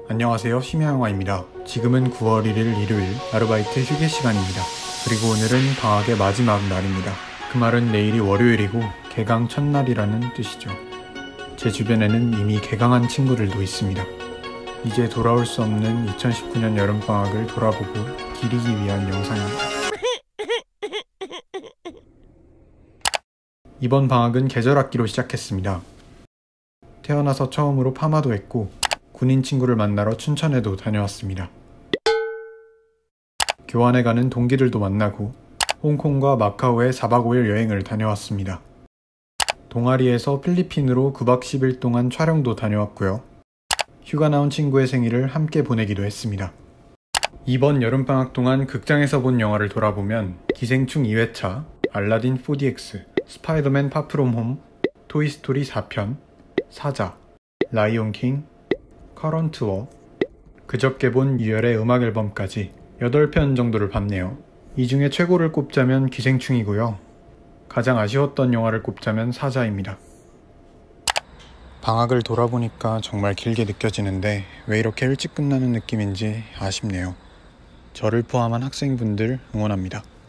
안녕하세요, 심야영화입니다. 지금은 9월 1일 일요일 아르바이트 휴게 시간입니다. 그리고 오늘은 방학의 마지막 날입니다. 그 말은 내일이 월요일이고 개강 첫날이라는 뜻이죠. 제 주변에는 이미 개강한 친구들도 있습니다. 이제 돌아올 수 없는 2019년 여름방학을 돌아보고 기리기 위한 영상입니다. 이번 방학은 계절학기로 시작했습니다. 태어나서 처음으로 파마도 했고 군인 친구를 만나러 춘천에도 다녀왔습니다. 교환에 가는 동기들도 만나고 홍콩과 마카오에 4박 5일 여행을 다녀왔습니다. 동아리에서 필리핀으로 9박 10일 동안 촬영도 다녀왔고요. 휴가 나온 친구의 생일을 함께 보내기도 했습니다. 이번 여름방학 동안 극장에서 본 영화를 돌아보면 기생충 2회차, 알라딘 4DX, 스파이더맨 파프롬 홈, 토이스토리 4편, 사자, 라이온킹, 커런트 워, 그저께 본 유열의 음악 앨범까지 8편 정도를 봤네요. 이 중에 최고를 꼽자면 기생충이고요. 가장 아쉬웠던 영화를 꼽자면 사자입니다. 방학을 돌아보니까 정말 길게 느껴지는데 왜 이렇게 일찍 끝나는 느낌인지 아쉽네요. 저를 포함한 학생분들 응원합니다.